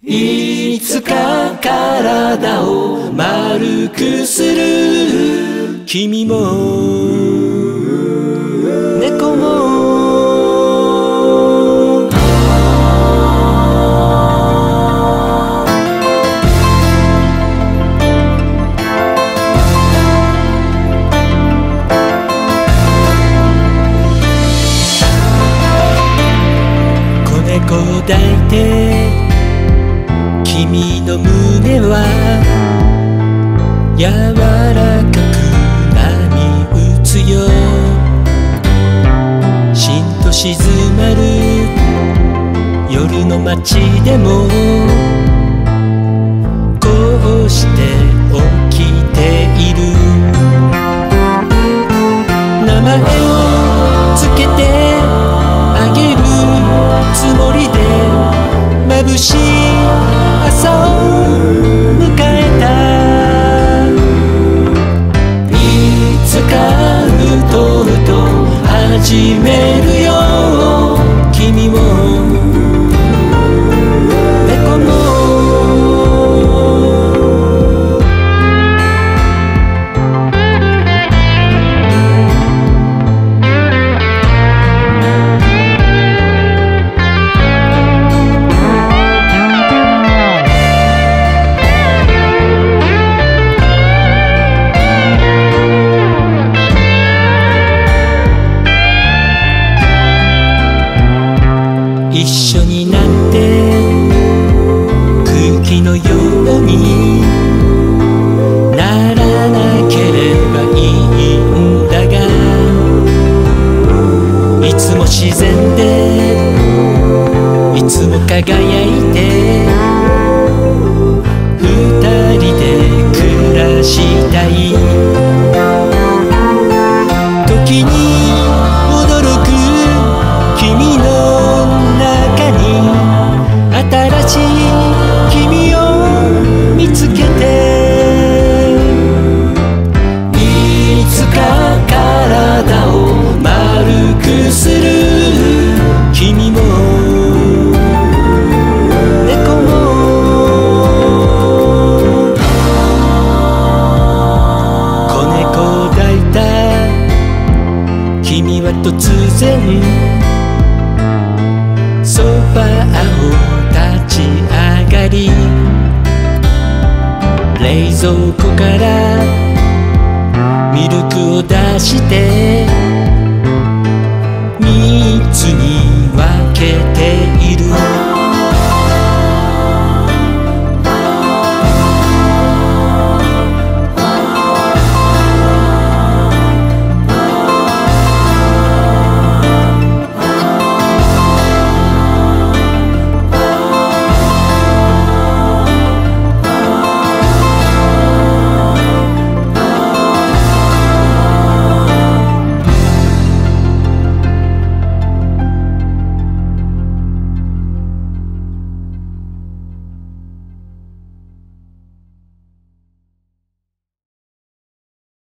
いつか体を丸くする。君も猫も子猫を抱いて君の胸は柔らかく波打つよ。しんと静まる夜の街でもこうして起きている。名前をつけてあげるつもりで眩しい朝を迎えた。いつかうとうと始めるよ。君も猫も一緒になって空気のようにならなければいいんだが、いつも自然でいつも輝いて二人で暮らしたい。時に驚く君の新しい君を見つけて、いつか体を丸くする。君も猫も子猫を抱いた君は突然ソファーを立ち上がり、冷蔵庫からミルクを出して